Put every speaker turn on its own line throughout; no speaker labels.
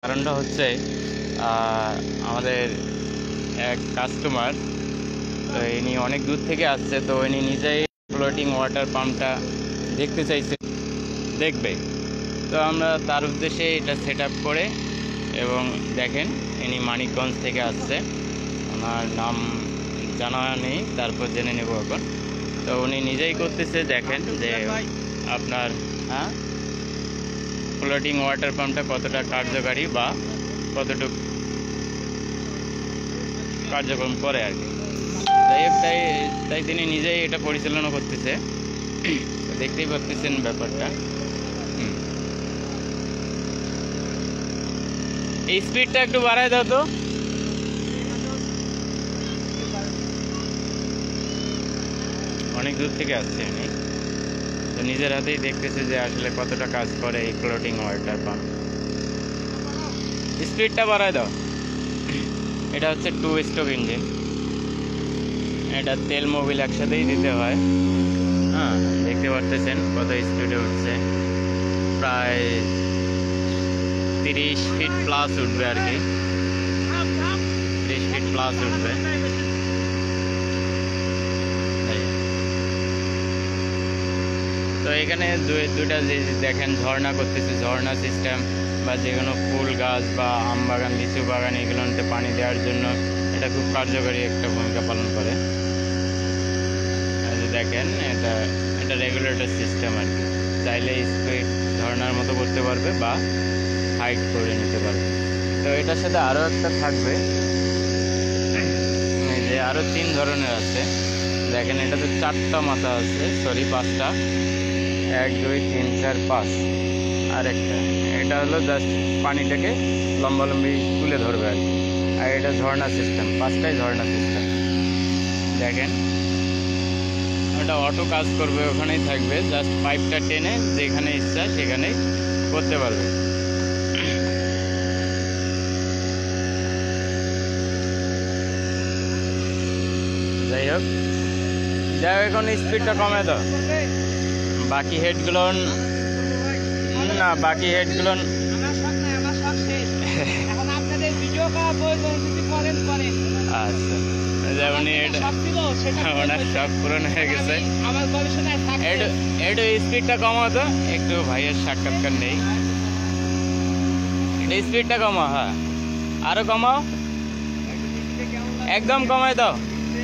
কারণটা হচ্ছে আমাদের এক কাস্টমার, তো ইনি অনেক দূর থেকে আসছে, তো ইনি নিজেই ফ্লোটিং ওয়াটার পাম্পটা দেখতে চাইছে, দেখবে। তো আমরা তার উদ্দেশ্যে এটা সেট আপ করে, এবং দেখেন ইনি মানিকগঞ্জ থেকে আসছে, ওনার নাম জানা নেই, তারপর জেনে নেব এখন। তো উনি নিজেই করতেছে, দেখেন যে আপনার ফ্লোটিং ওয়াটার পাম্পটা কতটা কার্যকারী বা কতটুকু কার্যক্রম করে আর কি। তাই তিনি নিজেই এটা পরিচালনা করতেছে, দেখতেই পাচ্ছেন ব্যাপারটা। এই স্পিডটা একটু বাড়ায় দাও তো। অনেক দূর থেকে আসছে উনি, তো নিজের হাতেই দেখতেছে যে আসলে কতটা কাজ করে এই ফ্লোটিং ওয়াটার পাম্প। স্পিডটা বাড়ায় দাও। এটা হচ্ছে 2 স্ট্রোক ইঞ্জিন, এটা তেল মোবিল একসাথেই দিতে হয়। দেখতে পারতেছেন কত স্পিডে উঠছে, প্রায় 30 ফিট প্লাস উঠবে আর কি, 30 ফিট প্লাস উঠবে। তো এখানে দুইটা যে দেখেন ঝর্ণা করতেছে, ঝর্ণা সিস্টেম বা যে কোনো ফুল গাছ বা আম বাগান, লিচু বাগান, এগুলোতে পানি দেওয়ার জন্য এটা খুব কার্যকরী একটা ভূমিকা পালন করে। দেখেন এটা রেগুলেটর সিস্টেম আর কি, চাইলে স্পিড ঝর্ণার মতো করতে পারবে বা হাইট করে নিতে পারবে। তো এটার সাথে আরও একটা থাকবে, এই যে আরও 3 ধরনের আছে। দেখেন এটাতে 4টা মাথা আছে, সরি 5টা, 1 2 3 4 5। আর একটা এটা হলো জাস্ট পানিটাকে লম্বালম্বি তুলে ধরবে আর কি। আর এটা ঝর্ণা সিস্টেম, 5টাই ঝর্ণা সিস্টেম। দেখেন ওটা অটো কাজ করবে, ওখানেই থাকবে, জাস্ট পাইপটা টেনে যেখানে ইচ্ছা সেখানেই করতে পারবে। যাই হোক এখন স্পিডটা কমে দাও। বাকি হেডগুলো না, বাকি হেডগুলো আচ্ছা, যেমন ওনার সব পূরণ হয়ে গেছে। একটু স্পিডটা কমাও তো, একটু ভাইয়ের সাক্ষাৎকার নেই, এটা স্পিডটা কমাও। হ্যাঁ আরো কমাও, একদম কমাই দাও।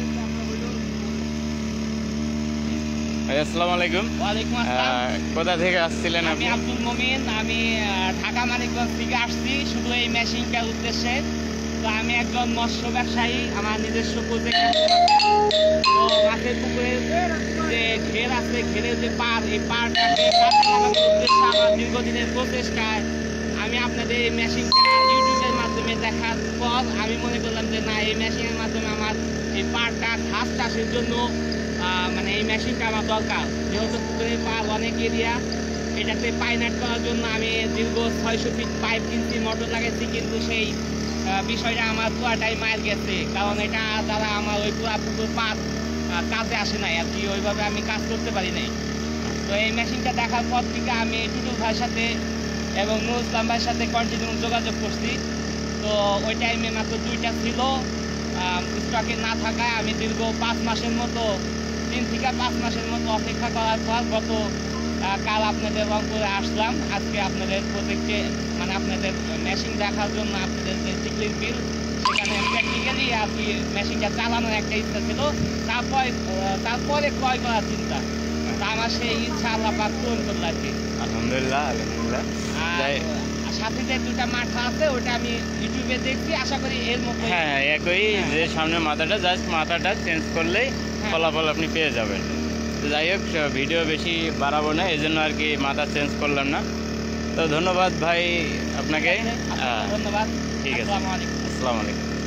আসসালামু আলাইকুম।
ওয়ালাইকুম আসসালাম।
কোথা থেকে আসছিলেন আপনি?
আমি আব্দুল মোমিন, আমি ঢাকা মানিকগঞ্জ থেকে আসছি শুধু এই মেশিনটার উদ্দেশ্যে। তো আমি একজন মৎস্য ব্যবসায়ী, আমার নিজস্ব পুকুর আছে। তো মাছের পুকুরে যে ঘের আছে, ঘেরের যে পাড়, এই পাড়টাকে কাজে লাগানোর উদ্দেশ্যে আমার দীর্ঘদিনের প্রচেষ্টায় আমি আপনাদের এই মেশিনটা ইউটিউবের মাধ্যমে দেখার পর আমি মনে করলাম যে না, এই মেশিনের মাধ্যমে আমার এই পাড়টা ঘাস চাষের জন্য মানে এই মেশিনটা আমার দরকার। যেহেতু পুকুরের পাড় অনেক এরিয়া, এটাতে পাইনাট করার জন্য আমি দীর্ঘ 600 ফিট পাইপ কিনছি, মোটর লাগাইছি, কিন্তু সেই বিষয়টা আমার পুরাটাই মার গেছে, কারণ এটা দ্বারা আমার ওই পুরা পুকুর পাড় কাজে আসে নাই আর কি, ওইভাবে আমি কাজ করতে পারি নাই। তো এই মেশিনটা দেখার পর থেকে আমি টুটুল ভাইয়ের সাথে এবং নুরুল ইসলাম ভাইয়ের সাথে কন্টিনিউ যোগাযোগ করছি। তো ওই টাইমে মাত্র 2টা ছিল, স্টকে না থাকায় আমি দীর্ঘ 5 মাসের মতো, 3 থেকে 5 মাসের মতো অপেক্ষা করার পর গত কাল আপনাদের রংপুরে আসলাম। আজকে আপনাদের প্রজেক্টে মানে আপনাদের মেশিন দেখার জন্য, আপনাদের যে চিকলির বিল, সেখানে প্র্যাকটিক্যালি আর কি মেশিনটা চালানোর একটা ইচ্ছা ছিল, তারপরে ক্রয় করার চিন্তা। তা আমার সেই ইচ্ছা আল্লাহ পাক পূরণ করল আর কি,
আলহামদুলিল্লাহ। আলহামদুলিল্লাহ।
সাথে যে 2টা মাথা আছে ওটা আমি ইউটিউবে দেখছি, আশা করি এর মধ্যে
একই, যে সামনে মাথাটা জাস্ট মাথাটা চেঞ্জ করলেই ফলাফল আপনি পেয়ে যাবেন। যাই হোক, ভিডিও বেশি বাড়াবো না, এই জন্য আর কি মাথা চেঞ্জ করলাম না। তো ধন্যবাদ ভাই আপনাকে।
ধন্যবাদ।
ঠিক আছে, আসসালামু আলাইকুম।